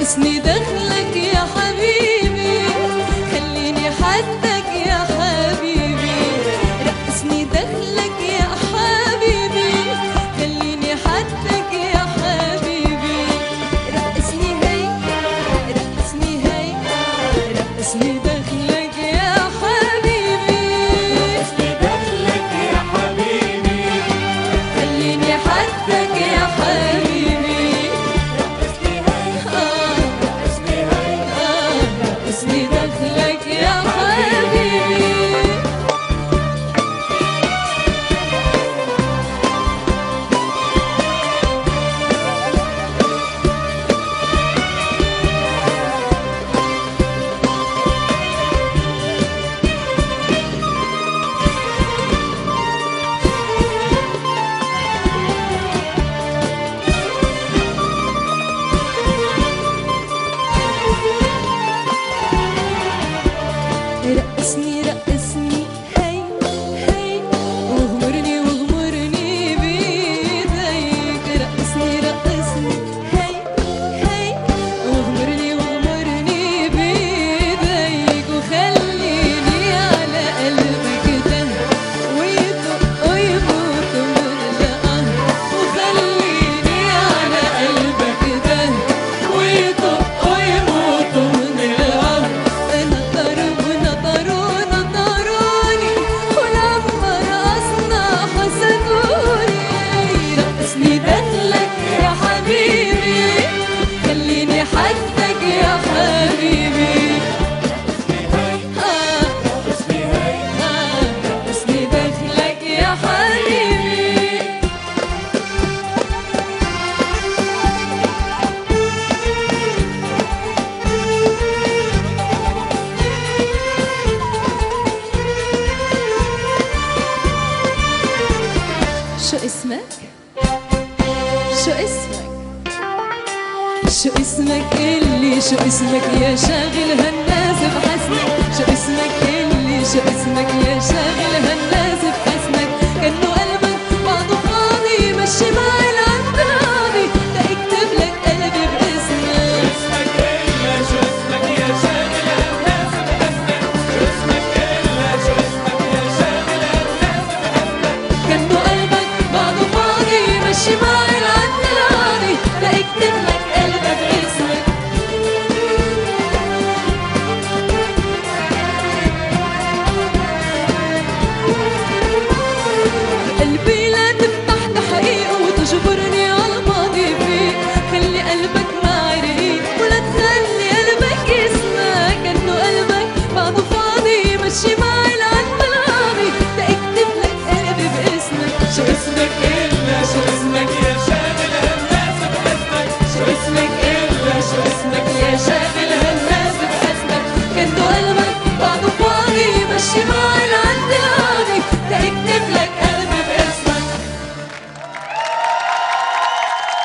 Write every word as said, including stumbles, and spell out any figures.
رقصني دخلك يا حبيبي، خليني حدك يا حبيبي، رقصني دخلك يا حبيبي، خليني حدك يا حبيبي، رقصني هي رقصني هي رقصني دخلك يا حبيبي، رقصني دخلك يا حبيبي، خليني حدك يا حبيبي، رقصني هي رقصني هي رقصني دخلك يا حبيبي. رقصني رقصني هي هي واغمرني واغمرني بيديك، رقصني رقصني هي هي واغمرني واغمرني بيديك، وخليني على قلبك ده ويدق ويموت من القهر، وخليني على قلبك ده ويدق ويموت من القهر. نطروا نطروا نطروني ولما رقصنا حسدوني، رقصني دخلك يا حبيبي، خليني حدك يا حبيبي، رقصني هي رقصني دخلك يا حبيبي. شو اسمك؟ شو اسمك؟ شو اسمك اللي شو اسمك يا شاغل هالناس بحسنك؟ شو اسمك اللي شو اسمك يا شاغل هالناس بحسنك؟ كأنه قلبك بعضه فاضي مشي معي العالراضي تكتب لك قلبي باسمك. اسمك إلا شو اسمك يا شاغل الناس بحسنك، شو اسمك إلا شو اسمك يا شاغل الناس بحسنك، كأنه قلبك بعضه فاضي مشي معي العالراضي تكتب لك